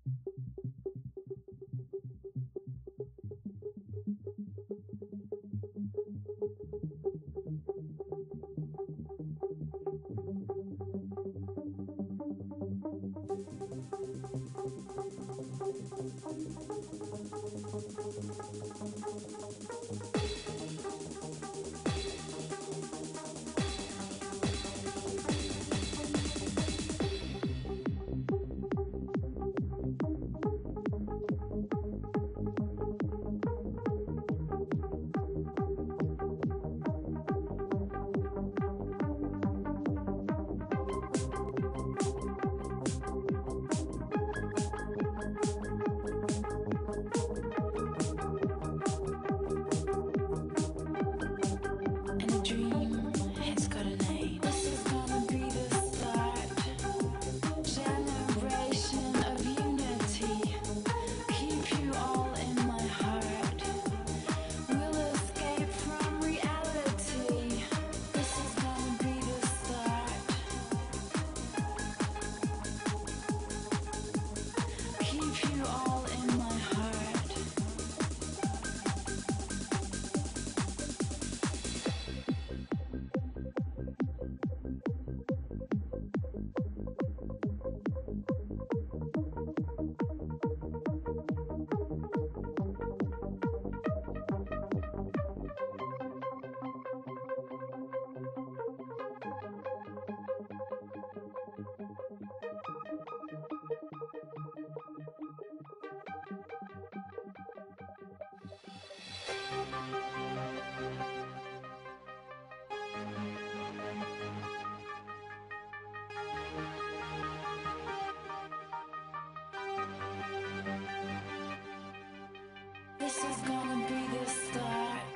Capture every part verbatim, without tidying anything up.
This is gonna be the start.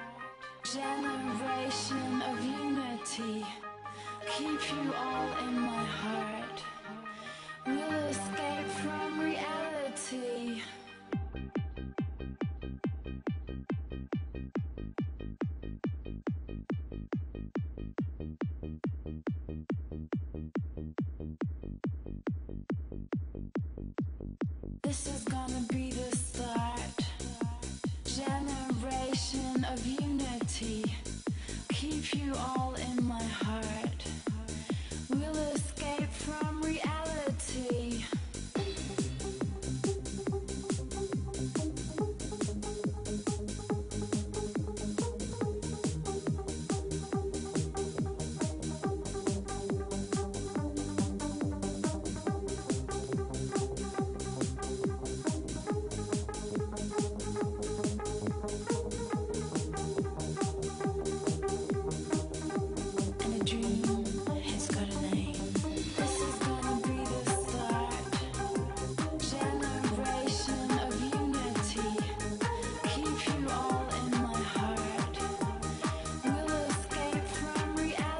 Generation of unity. Keep you all in my heart. We'll escape from reality. This is gonna be the start. Generation of unity. Keep you all in my heart. We'll escape from reality.